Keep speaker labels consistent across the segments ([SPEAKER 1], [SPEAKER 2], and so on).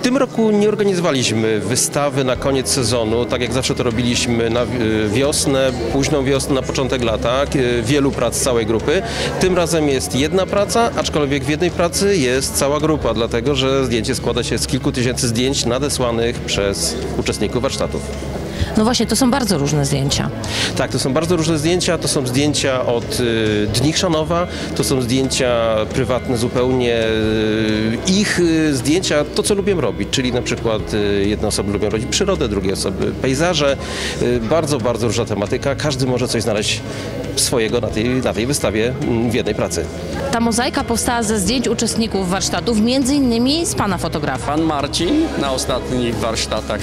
[SPEAKER 1] tym roku nie organizowaliśmy wystawy na koniec sezonu, tak jak zawsze to robiliśmy na wiosnę, późną wiosnę, na początek lata, wielu prac całej grupy. Tym razem jest jedna praca, aczkolwiek w jednej pracy jest cała grupa, dlatego że zdjęcie składa się z kilku tysięcy zdjęć nadesłanych przez uczestników warsztatów.
[SPEAKER 2] No właśnie, to są bardzo różne zdjęcia.
[SPEAKER 1] Tak, to są bardzo różne zdjęcia. To są zdjęcia od Dni Chrzanowa, to są zdjęcia prywatne zupełnie, ich zdjęcia, to co lubię robić, czyli na przykład jedne osoby lubią robić przyrodę, drugie osoby pejzaże. Bardzo, bardzo różna tematyka. Każdy może coś znaleźć swojego na tej wystawie w jednej pracy.
[SPEAKER 2] Ta mozaika powstała ze zdjęć uczestników warsztatów, między innymi z pana fotografa.
[SPEAKER 3] Pan Marcin na ostatnich warsztatach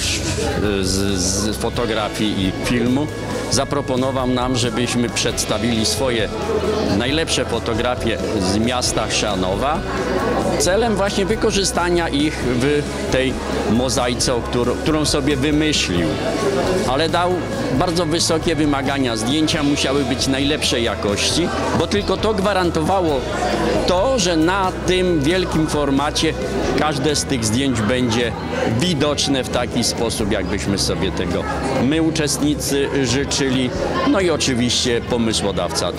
[SPEAKER 3] z fotografii i filmu zaproponował nam, żebyśmy przedstawili swoje najlepsze fotografie z miasta Chrzanowa celem właśnie wykorzystania ich w tej mozaice, którą sobie wymyślił. Ale dał bardzo wysokie wymagania. Zdjęcia musiały być najlepszej jakości, bo tylko to gwarantowało to, że na tym wielkim formacie każde z tych zdjęć będzie widoczne w taki sposób, jakbyśmy sobie tego my, uczestnicy, życzyli. No i oczywiście pomysłodawca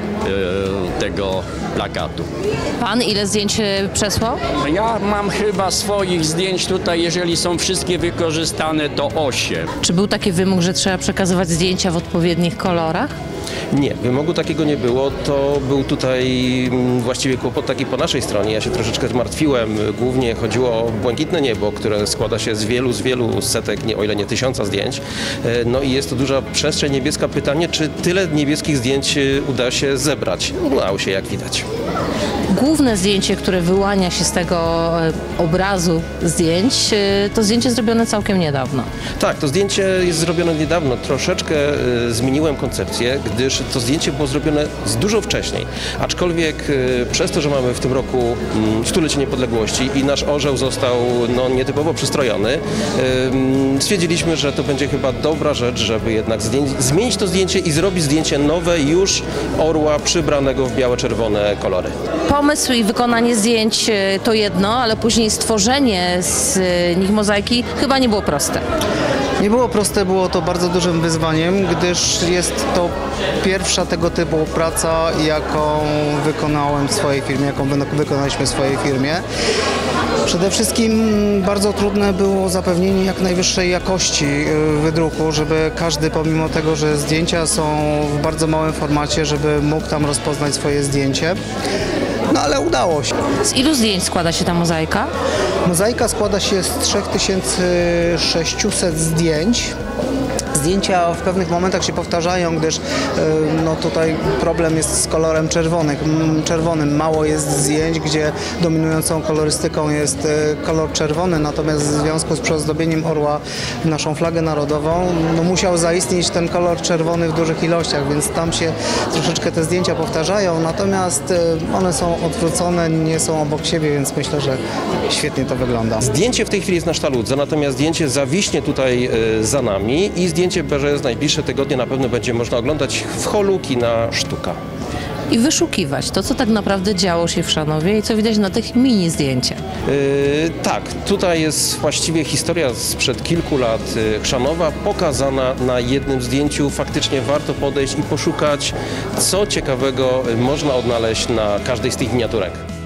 [SPEAKER 3] tego plakatu.
[SPEAKER 2] Pan ile zdjęć przesłał?
[SPEAKER 3] Ja mam chyba swoich zdjęć tutaj, jeżeli są wszystkie wykorzystane, to 8.
[SPEAKER 2] Czy był taki wymóg, że trzeba przekazywać zdjęcia w odpowiednich kolorach?
[SPEAKER 1] Nie, wymogu takiego nie było. To był tutaj właściwie kłopot taki po naszej stronie. Ja się troszeczkę zmartwiłem. Głównie chodziło o błękitne niebo, które składa się z wielu setek, o ile nie tysiąca zdjęć. No i jest to duża przestrzeń niebieska. Pytanie, czy tyle niebieskich zdjęć uda się zebrać? Udało się, jak widać.
[SPEAKER 2] Główne zdjęcie, które wyłania się z tego obrazu zdjęć, to zdjęcie zrobione całkiem niedawno.
[SPEAKER 1] Tak, to zdjęcie jest zrobione niedawno. Troszeczkę zmieniłem koncepcję, gdyż to zdjęcie było zrobione dużo wcześniej. Aczkolwiek przez to, że mamy w tym roku stulecie niepodległości i nasz orzeł został nietypowo przystrojony, stwierdziliśmy, że to będzie chyba dobra rzecz, żeby jednak zmienić to zdjęcie i zrobić zdjęcie nowe już orła przybranego w białe-czerwone kolory.
[SPEAKER 2] Pomysł i wykonanie zdjęć to jedno, ale później stworzenie z nich mozaiki chyba nie było proste.
[SPEAKER 4] Nie było proste, było to bardzo dużym wyzwaniem, gdyż jest to pierwsza tego typu praca, jaką wykonałem w swojej firmie, jaką wykonaliśmy w swojej firmie. Przede wszystkim bardzo trudne było zapewnienie jak najwyższej jakości wydruku, żeby każdy, pomimo tego, że zdjęcia są w bardzo małym formacie, żeby mógł tam rozpoznać swoje zdjęcie. No ale udało się.
[SPEAKER 2] Z ilu zdjęć składa się ta mozaika?
[SPEAKER 4] Mozaika składa się z 3600 zdjęć. Zdjęcia w pewnych momentach się powtarzają, gdyż tutaj problem jest z kolorem czerwonym. Mało jest zdjęć, gdzie dominującą kolorystyką jest kolor czerwony, natomiast w związku z przyozdobieniem orła w naszą flagę narodową musiał zaistnieć ten kolor czerwony w dużych ilościach, więc tam się troszeczkę te zdjęcia powtarzają, natomiast one są odwrócone, nie są obok siebie, więc myślę, że świetnie to wygląda.
[SPEAKER 1] Zdjęcie w tej chwili jest na sztaludze, natomiast zdjęcie zawiśnie tutaj za nami i zdjęcie BRZ najbliższe tygodnie na pewno będzie można oglądać w holu kina Sztuka.
[SPEAKER 2] I wyszukiwać to, co tak naprawdę działo się w Chrzanowie i co widać na tych mini zdjęciach.
[SPEAKER 1] Tak, tutaj jest właściwie historia sprzed kilku lat Chrzanowa pokazana na jednym zdjęciu. Faktycznie warto podejść i poszukać, co ciekawego można odnaleźć na każdej z tych miniaturek.